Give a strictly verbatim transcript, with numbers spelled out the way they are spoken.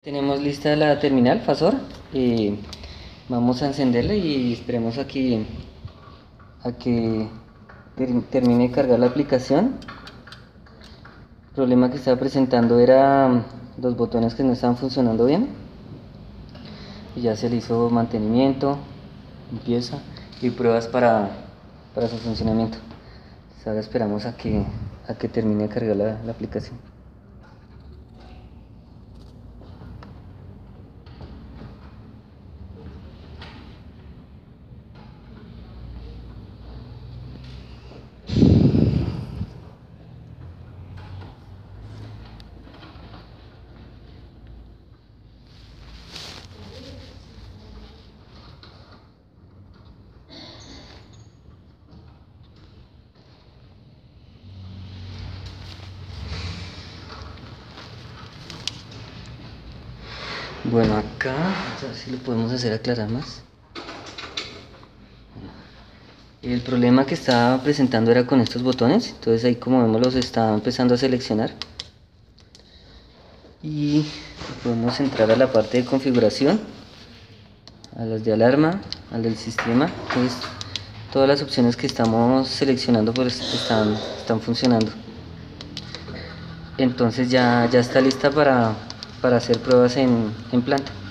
Tenemos lista la terminal Fazor y vamos a encenderla y esperemos a que, a que ter- termine de cargar la aplicación. El problema que estaba presentando era los botones que no estaban funcionando bien y ya se le hizo mantenimiento, limpieza y pruebas para, para su funcionamiento. Entonces ahora esperamos a que, a que termine de cargar la, la aplicación. Bueno, acá, vamos a ver si lo podemos hacer aclarar más. El problema que estaba presentando era con estos botones, entonces ahí como vemos los estaba empezando a seleccionar. Y podemos entrar a la parte de configuración, a las de alarma, al del sistema. Entonces todas las opciones que estamos seleccionando pues están, están funcionando. Entonces ya, ya está lista para, para hacer pruebas en, en planta.